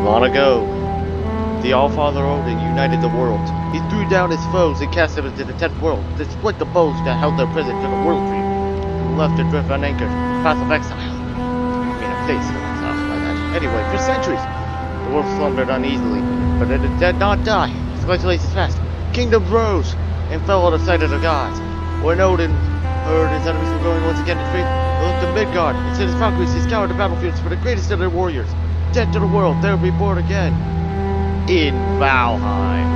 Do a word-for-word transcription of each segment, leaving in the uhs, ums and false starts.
Long ago, the All-Father Odin united the world. He threw down his foes and cast them into the tenth world, to split the foes that held their prison to the world dream, who left adrift unanchored, path of exile. I mean, a place of exile, by that. Anyway, for centuries, the world slumbered uneasily, but it did not die. Speculations passed. Kingdoms rose and fell out of sight of the gods. When Odin heard his enemies were going once again to faith, he looked to Midgard and sent his Valkyries to scour the battlefields for the greatest of their warriors. Dead to the world, they will be born again. In Valheim.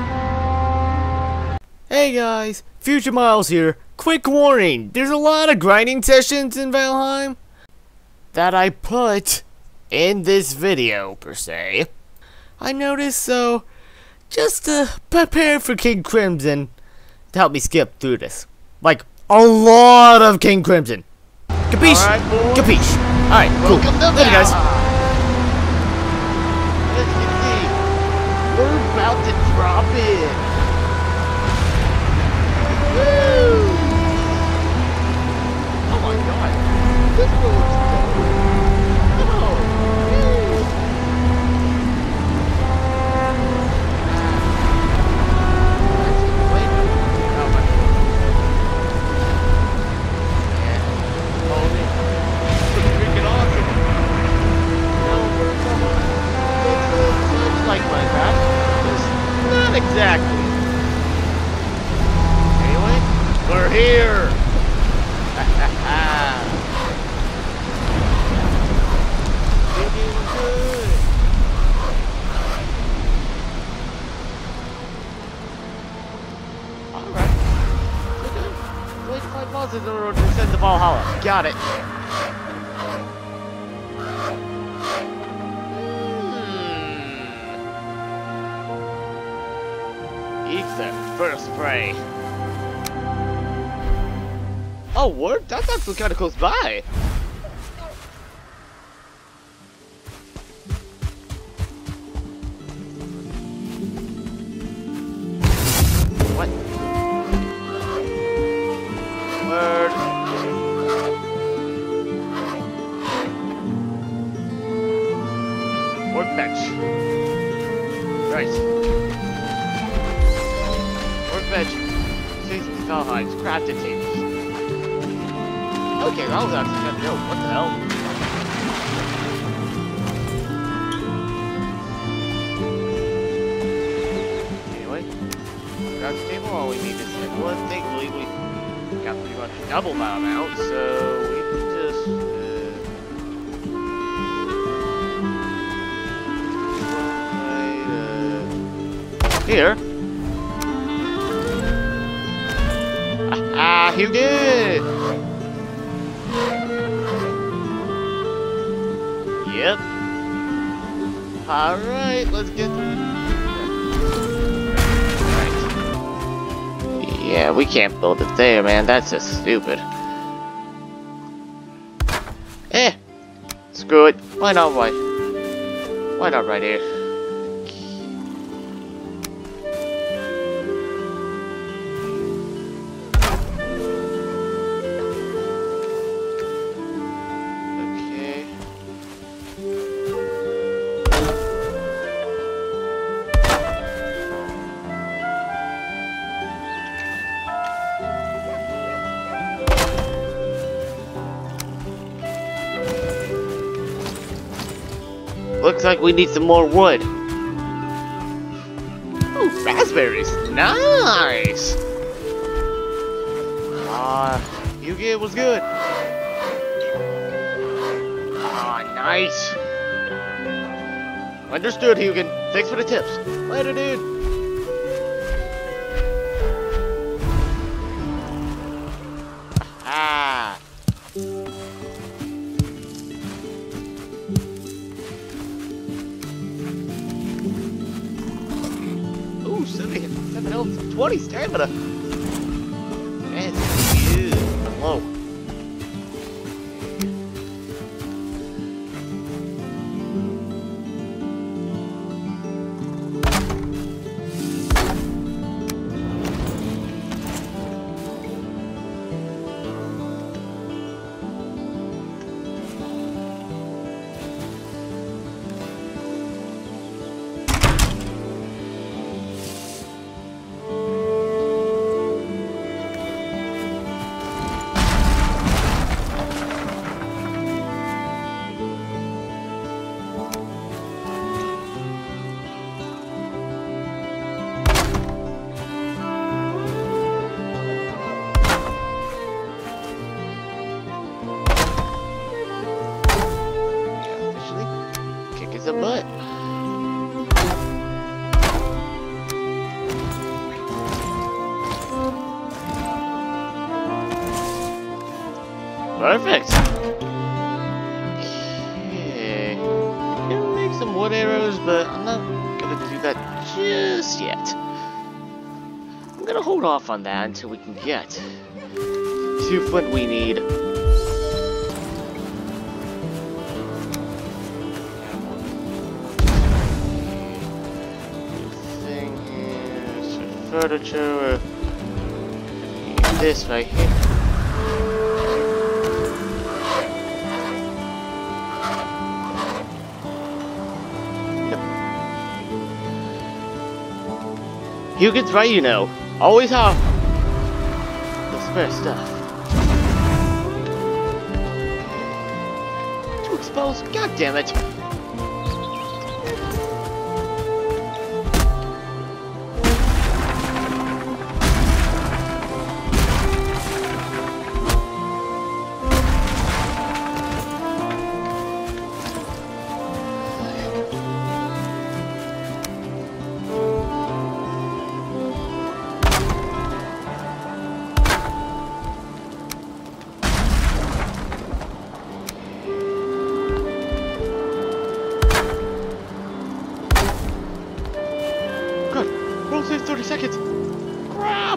Hey guys, Future Miles here. Quick warning, there's a lot of grinding sessions in Valheim that I put in this video, per se. I noticed, so just to prepare for King Crimson to help me skip through this. Like, a lot of King Crimson. Capiche? All right, Capiche. Alright, cool. Later, guys. As you can see, we're about to drop in. Woo! Oh my god. This looks dope. Oh, woo! Exactly. Anyway, we're here. Feeling good. All right. We're good. Wait five miles in the road to send the Valhalla. Got it. Ethan, first prey. Oh, word? That's actually kind of close by. What? Word. Workbench. Right. Veg, seasoned Valheim's crafted tables. Okay, that was actually kind of dope. What the hell? Anyway, crafted table. All we need is like one thing. We we got pretty much double that amount, so we can just uh, right, uh, here. Ah, you good? Yep. Alright, let's get through. Right. Yeah, we can't build it there, man. That's just stupid. Eh. Screw it. Why not right? Why not right here? Looks like we need some more wood. Ooh, raspberries. Nice! Ah, uh, Yugi was good. Ah, nice. Understood, Hugin. Thanks for the tips. Later, dude. Ah. Ooh, seven, seven health, twenty stamina. That's good. Whoa. kicking some butt. Perfect. Okay. Gonna make some wood arrows, but I'm not gonna do that just yet. I'm gonna hold off on that until we can get two flint we need. Thing here, some furniture. This right here. You gets right, you know. Always have the spare stuff. Too exposed? God damn it. thirty seconds! Crap!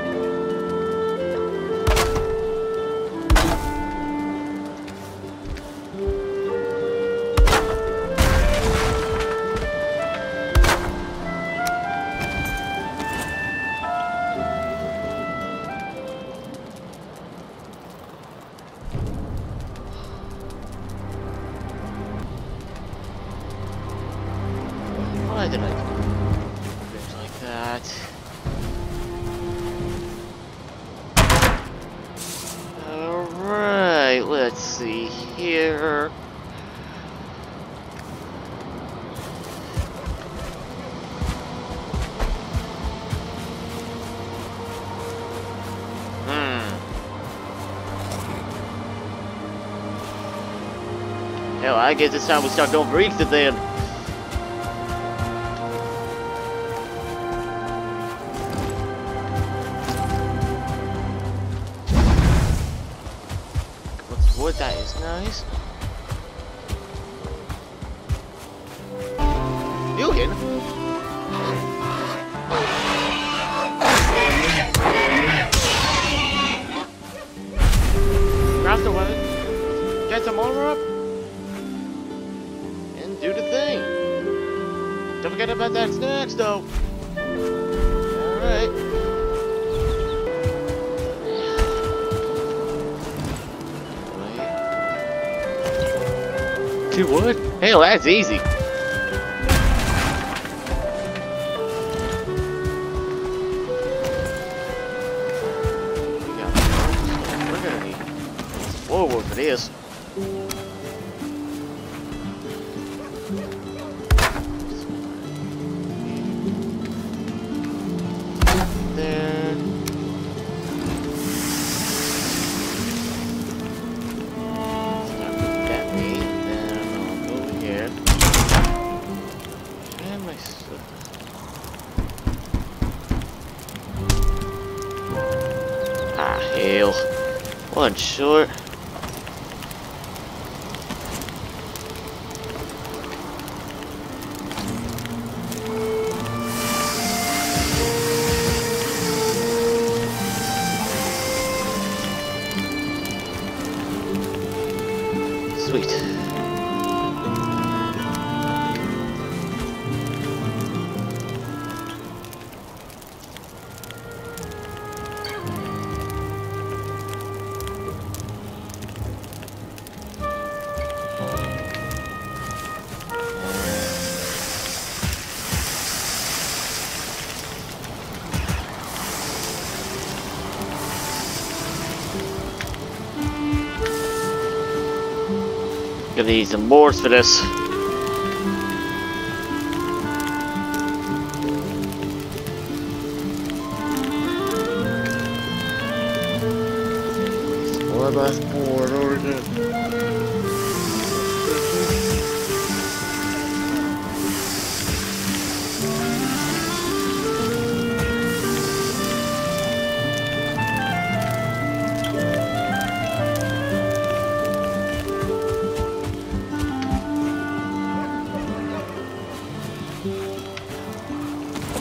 Why did I do things like that? Alright, let's see here. Hmm. Hell, I guess it's time we start going for Easter then. Wood, that is nice. You again? Grab the weapon, get some armor up, and do the thing. Don't forget about that snacks though. Alright. Two wood? Hell, that's easy. We're gonna need more wood for this. There. Start with that way. And my stuff. Ah, hell. One short. Sweet. Gonna need some boards for this. One last board over there.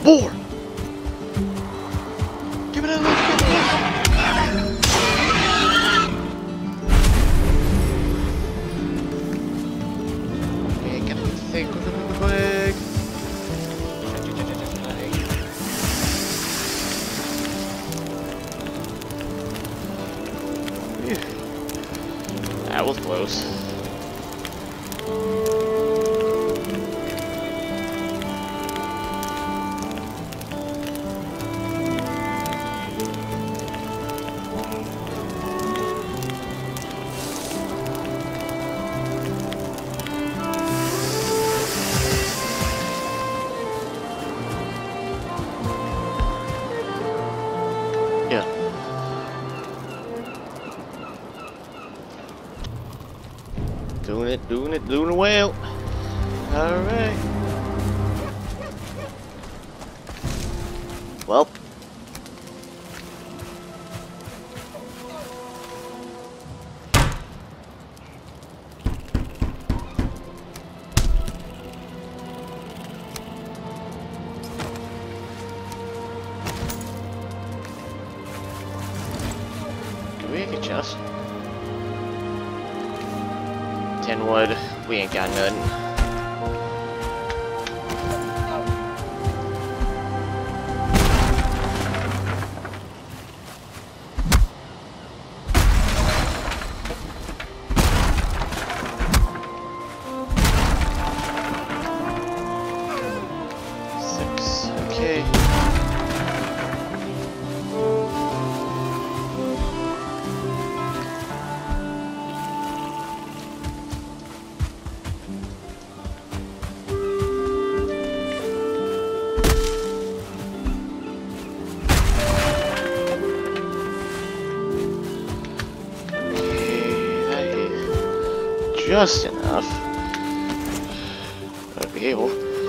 More! Give it a look! Give it a look! Okay, gotta get this thing quick, quick, quick! Phew. That was close. Yeah. Doing it, doing it, doing it well. Alright. Well. Can we make a chest? Ten wood. We ain't got nothing. Six. Okay. Just enough. Gotta be able.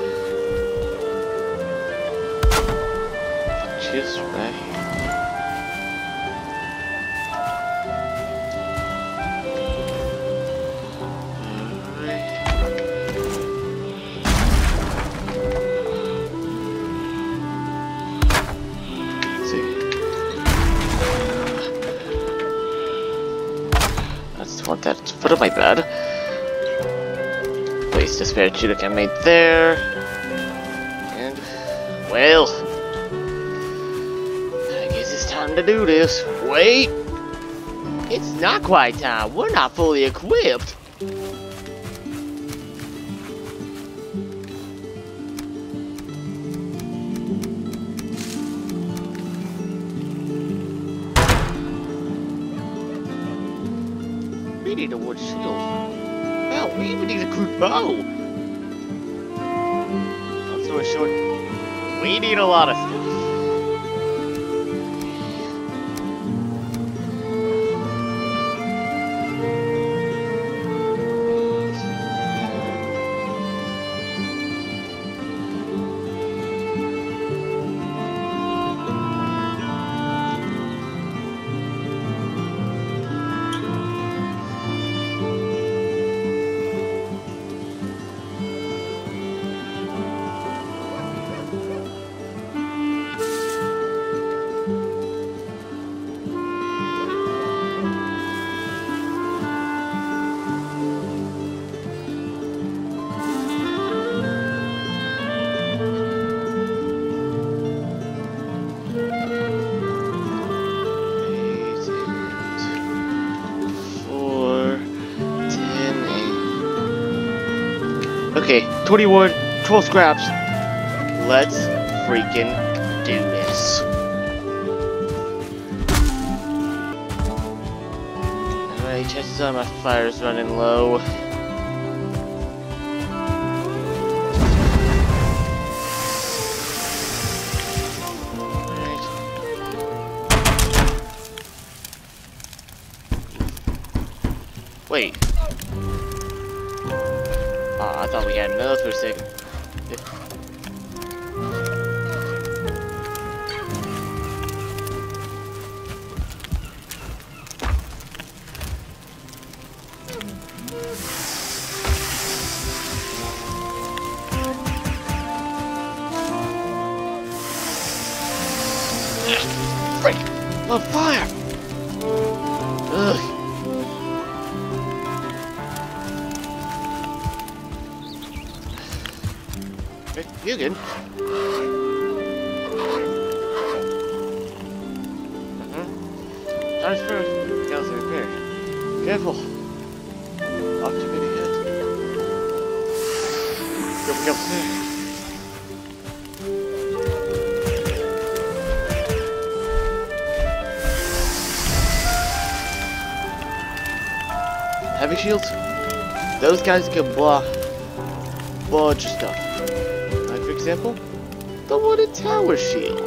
Just right here. Let's see. That's what that's foot of my bed. Place the spare tunic I made there. And, well, I guess it's time to do this. Wait! It's not quite time. We're not fully equipped. We need a wood shield. Hell, we even need a crude bow. Long story short, we need a lot of stuff. Okay, twenty wood, twelve scraps. Let's freaking do this. Alright, chances are my fire's running low. Alright. Wait. Oh, I thought we had another for a second. Frick! On fire! Ugh. Hey, you again? Time's first. Counts are repaired. Careful. Off too many heads. Don't pick up there. Heavy shields? Those guys can block a bunch of stuff. Like for example, the wooden tower shield.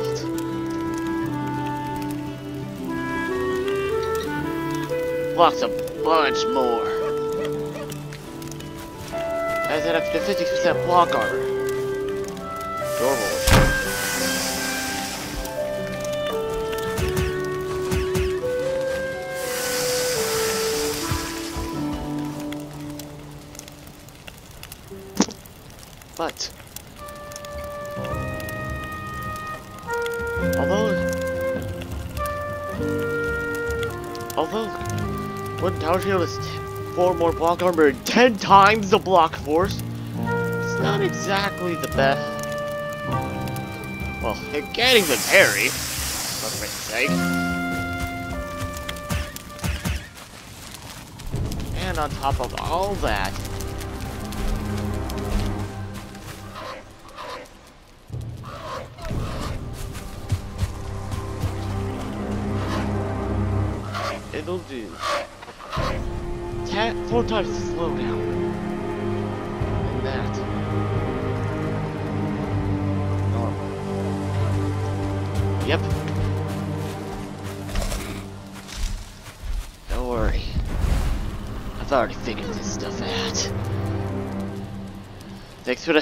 Blocks a bunch more. Has an extra fifty percent block armor. Normal. But although although wooden tower shield is four more block armor and ten times the block force, it's not exactly the best. Well, it can't even parry, for Christ's sake. And on top of all that, it'll do ten, four times the slowdown. And that. Normal. Yep. Don't worry. I've already figured this stuff out. Thanks for the...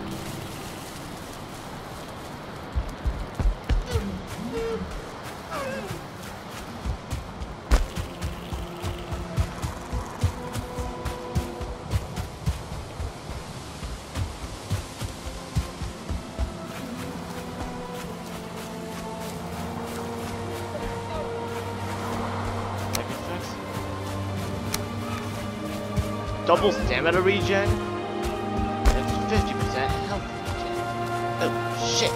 double stamina regen and fifty percent health regen. Oh shit.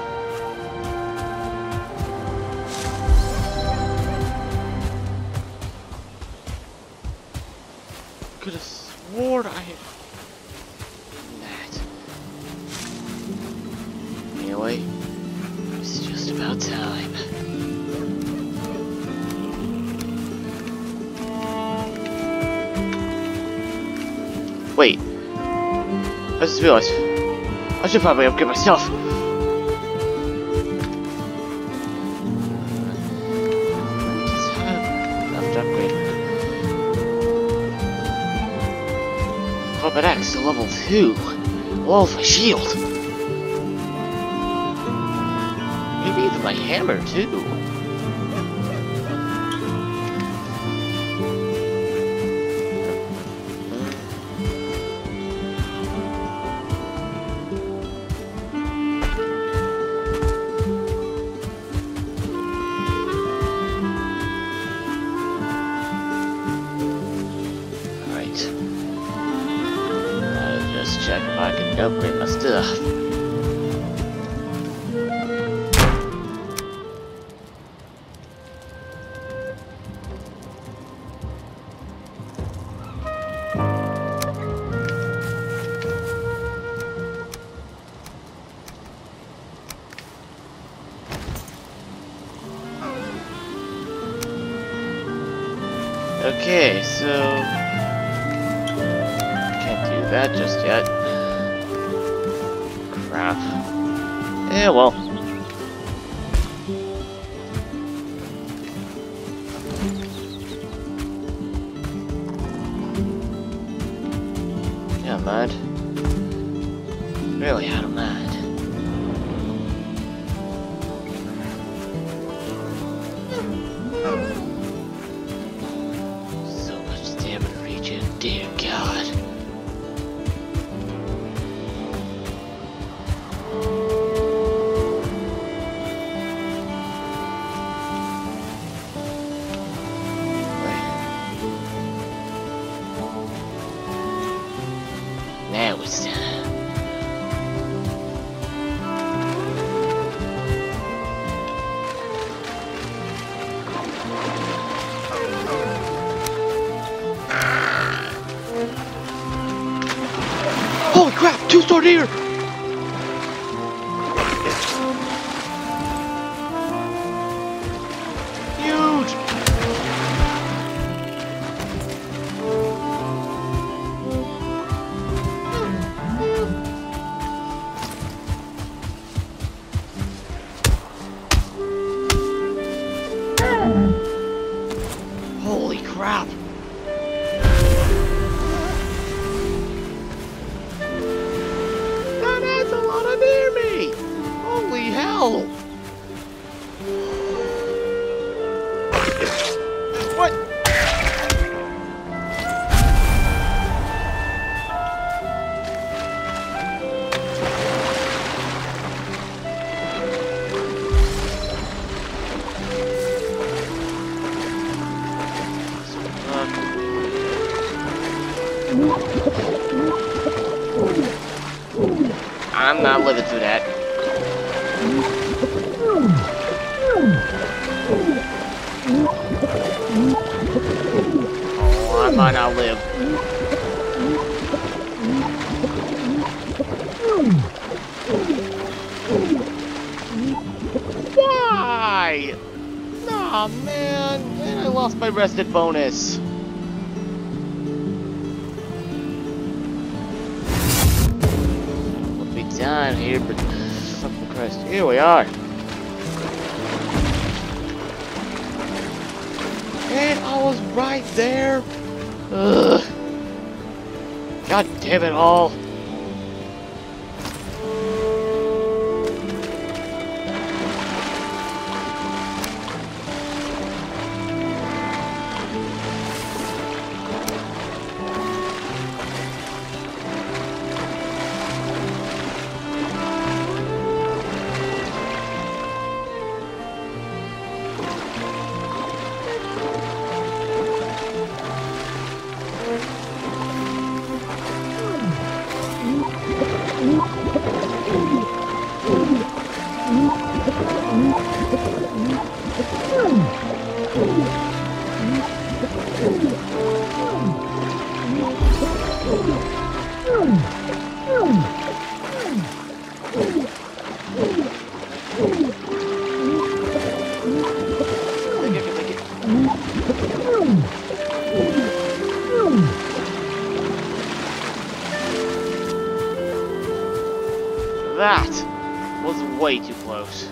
Could have sworn I had that. Anyway, it's just about time. Wait, I just realized I should probably upgrade myself. Just have enough to upgrade. Combat Axe to level two. Well, my shield. Maybe even my hammer too. Check if I can upgrade my stuff. Okay, so can't do that just yet. Crap. Yeah, well. Yeah, I'm mad. Really out of mad. So much stamina regen, dear God. meadows. Holy crap! Two-star deer! Huge! Holy crap! That adds a lot of near me! Holy hell! What? I'm not living through that. Oh, I might not live. Why? Nah, man. Man, I lost my rested bonus. Down here, but fucking Christ, here we are. And I was right there. Ugh. God damn it all. That was way too close.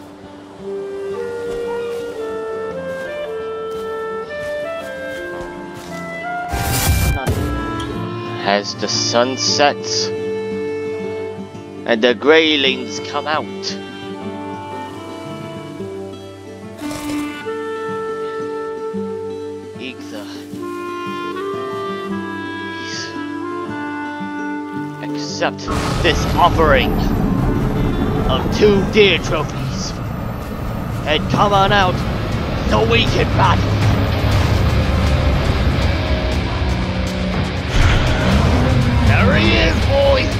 As the sun sets and the greylings come out, Igtha, accept this offering of two deer trophies and come on out so we can battle. There he is, boys!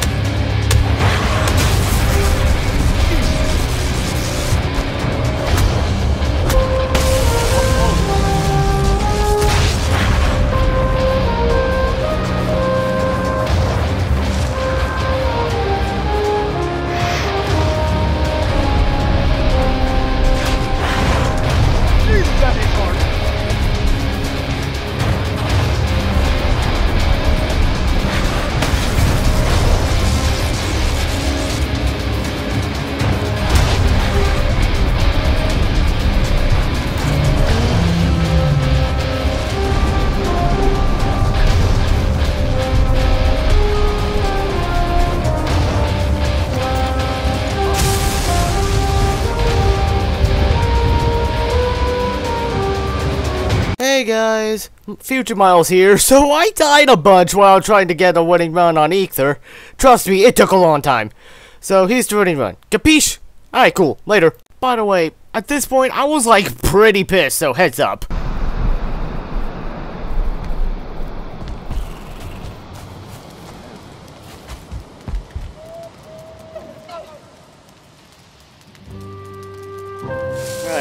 Hey guys, Future Miles here. So I died a bunch while trying to get a winning run on Aether. Trust me, it took a long time. So here's the winning run. Capiche? Alright, cool. Later. By the way, at this point, I was like pretty pissed, so heads up.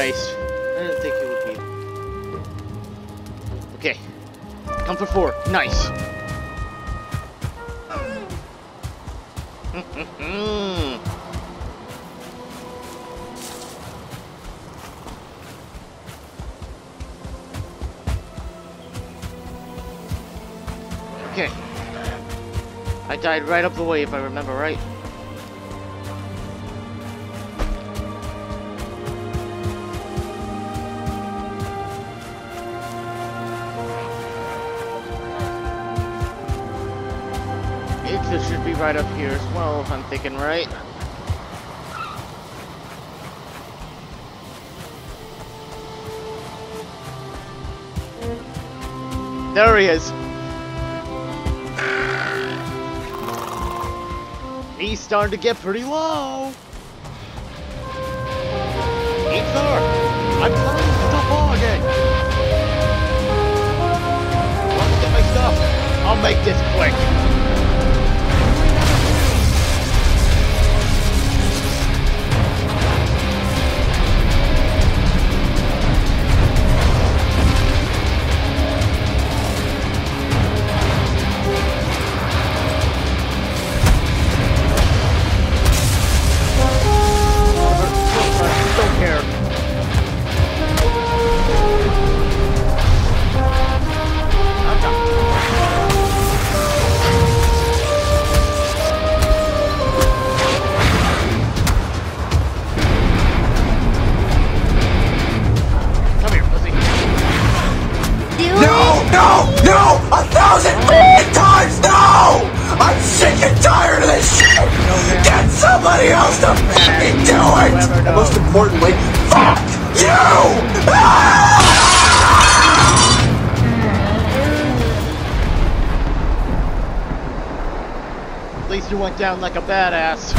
Christ. I didn't think it would be. Okay. Come for four. Nice. Okay. I died right up the way if I remember right. Exit should be right up here as well, if I'm thinking right. There he is. He's starting to get pretty low. Keep there. I'm telling you to stop all again. Want to get my stuff? I'll make this quick. Somebody else to fucking do it! And most importantly, fuck you! At least you went down like a badass.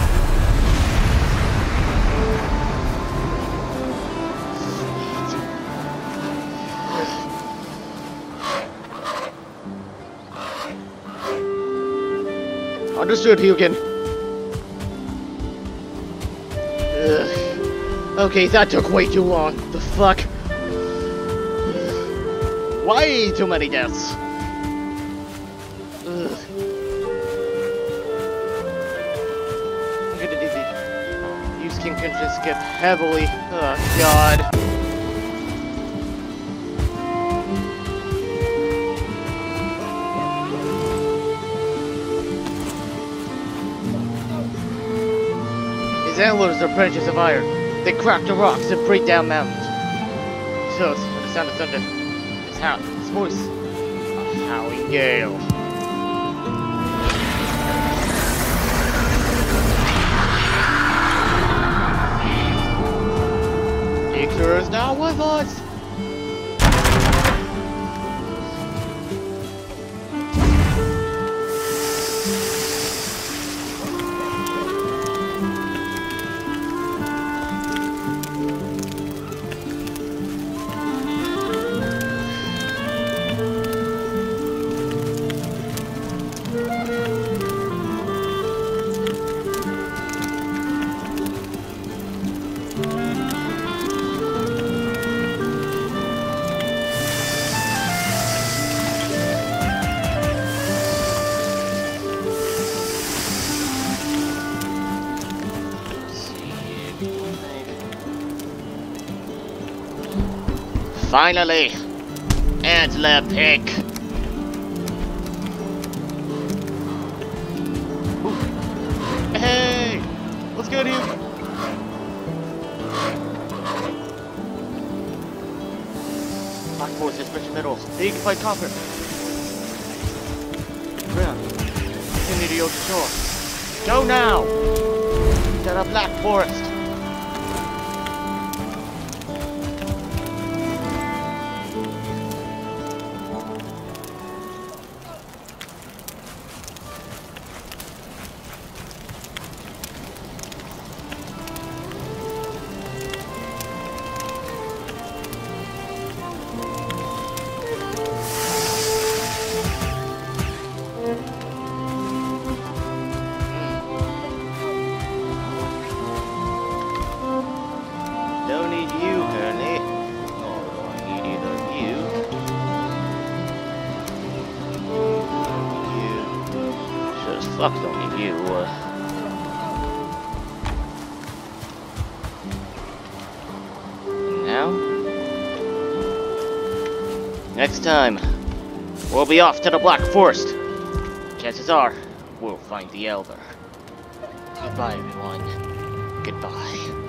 Understood, Hugin. Okay, that took way too long. The fuck? Why too many deaths? Ugh. I'm gonna do the... You skin can just get heavily... Oh, God. His antlers are branches of iron. They crack the rocks and break down mountains. So, it's the sound of thunder. It's how his voice. A howling gale. Victor is now with us. Finally! Antler pick! Ooh. Hey! What's good, Hugh? Black forces, rich minerals. They can fight copper. Ground. Continue to your shore. Go now! To the Black Forest! Fuck only you. Uh... Now? Next time, we'll be off to the Black Forest. Chances are, we'll find the Elder. Goodbye, everyone. Goodbye.